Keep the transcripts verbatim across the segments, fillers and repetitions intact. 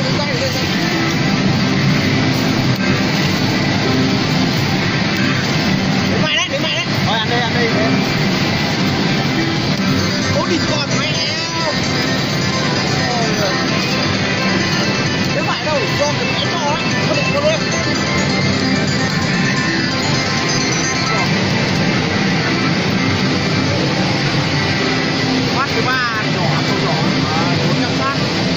đứng đây, đứng đây. Đứng mày đấy, đứng mày đấy. Thôi anh đi, anh đi. Ôi đi con mẹ em. Đứng mày đâu, con cái máy to ấy. Không được con luôn. Phát thứ ba nhỏ, số nhỏ, bốn trăm phát.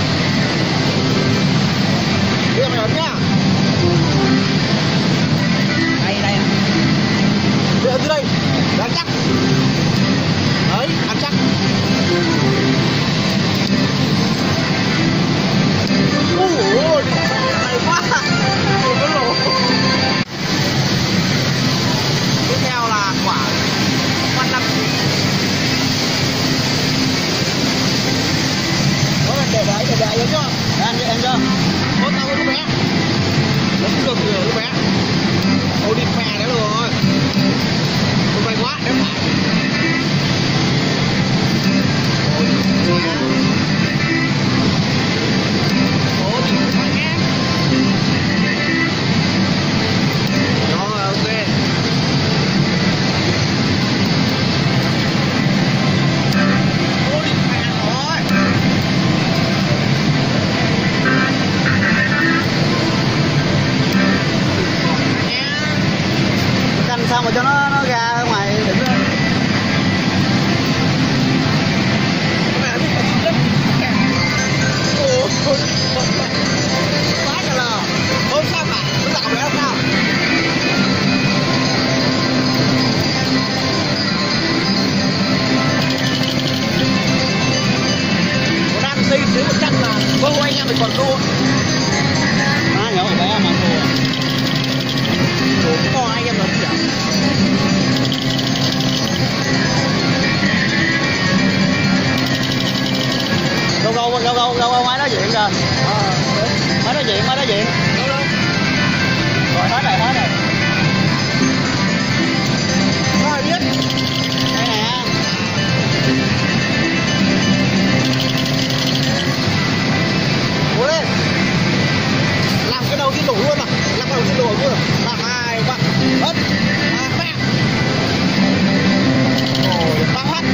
Đưa mày ấn nhá. Đây, đây. Đưa ấn từ đây, đáng chắc. Đấy, ăn chắc. Ôi, này quá. Ôi, có lỗ. Tiếp theo là quả quan năm. Đó là để đấy, để đấy chưa? Anh em cho. Ôi, tao với lúc bé. Nó cũng được rồi lúc bé. Ôi, đi phè đấy rồi. Ôi, may quá, em phải. Ôi, ôi, ôi, phải em. Rồi, ok. Ôi, đi phè rồi. Canh sao mà cho nó nó ra ở ngoài đừng lên. Quá trời là không sao cả, nó dạo bé sao? Nó đang xây dưới một chân là vô anh em mình còn thua. Má nhỏ của bé mà thua. Ủa, to anh em nó chả. Gâu gâu gâu gâu gâu gâu máy đó diện kìa. Máy đó diện, máy đó diện. Đâu đâu? Rồi hết rồi, hết rồi. Có ai biết? Đây nè. Cố lên. Làm cái đầu tiên đổ luôn à? Làm cái đầu tiên đổ luôn à? Làm hai, ba, ấn, ba, mẹ. Ôi, ba hát.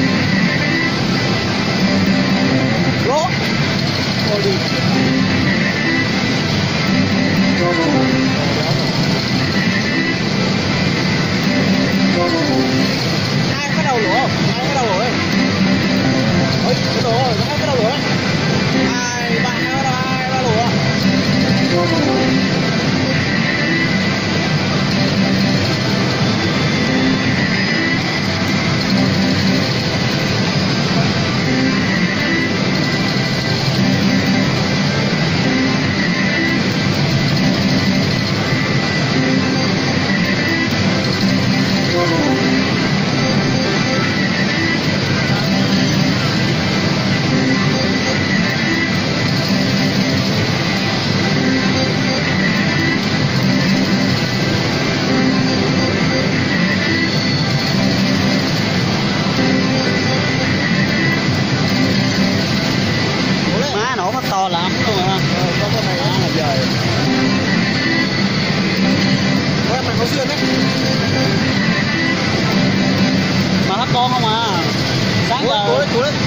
Lỗ. Ôi đi. Hai cái đầu lỗ, hai cái đầu lỗ ấy. Ôi, cái đầu rồi, hai cái đầu lỗ ấy. Hai, ba, hai, ba lỗ à? Má nổ phát to lắm luôn rồi ha. Ờ, có con này là dời. Ôi, em mày có duyên đấy. Mà hết con không à. Sáng Cố giờ. lên, cố lên.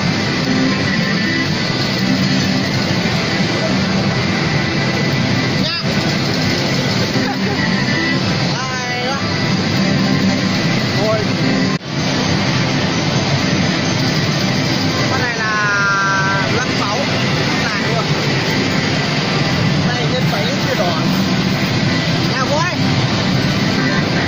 Nhá. Ai đó. Ôi. Con này là lắc máu. Này luôn. Đây trên bảy lít chưa đỏ. Nào cô ơi.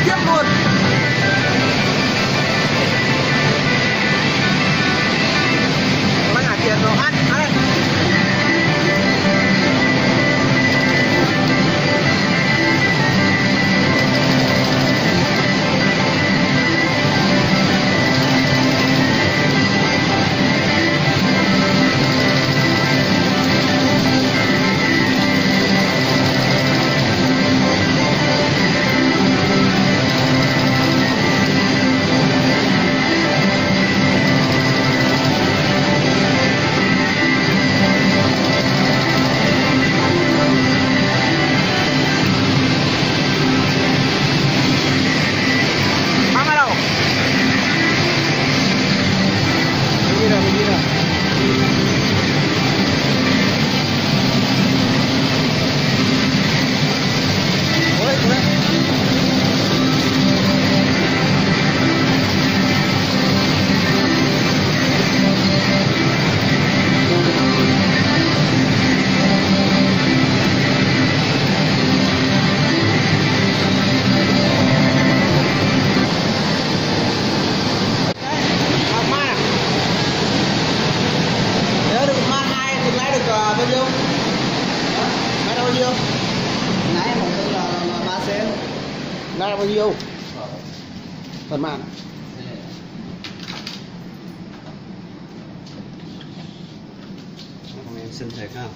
tiếp luôn. Bác trả tiền rồi, ăn ăn đây. Bao nhiêu? Nãy là bao nhiêu? Nãy một tư là ba sen. Nãy là bao nhiêu? Phần màn. Em xin thiệt ha.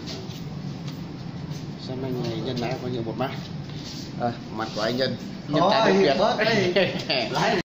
Xem anh này nhân nãy bao nhiêu một mát? À, mặt của anh nhân. Nhân Ôi, tại Việt. bớt đi. Lái